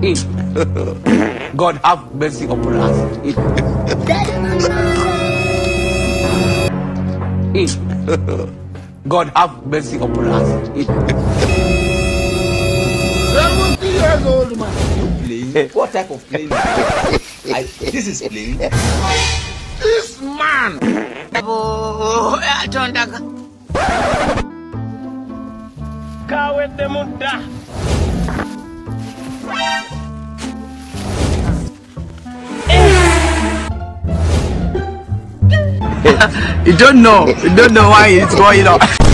God have mercy upon us. God have mercy upon us. 70 years old man. Playing? What type of playing? This is playing. This man. Kawete muda. You don't know why it's going on.